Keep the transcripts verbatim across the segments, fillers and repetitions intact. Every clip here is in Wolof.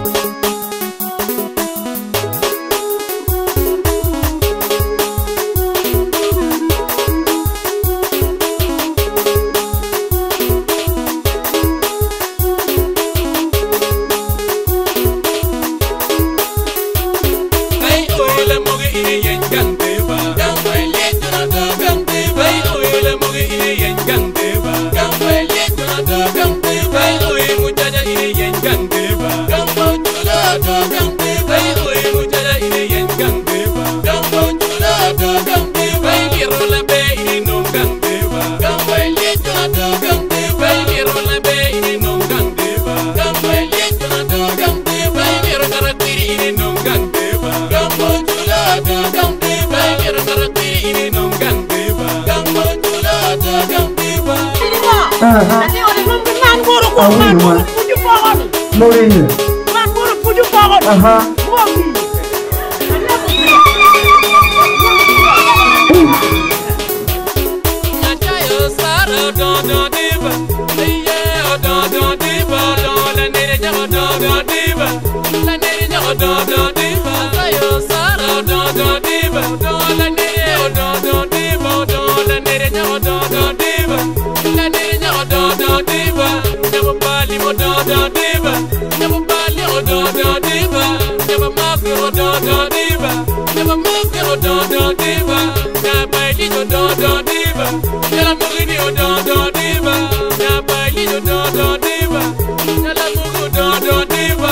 Nanti orang membenang buruk, man buruk pujuk pohon. Mau ini? Man buruk pujuk pohon. Aha. Achayo saro do do diva, yeah do do diva, do la nere jago do do diva, la nere jago do do diva. Achayo saro do do diva, do la nere do do diva, do la nere jago do do diva, la nere jago do do diva. Never bali mo do do diva, never bali mo do do diva, never mafia mo do do diva, never mafia mo do do diva. Na bali do do do diva, na mugini mo do do diva, na bali do do do diva, na mugu do do diva.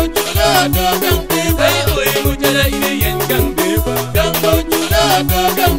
Go, go,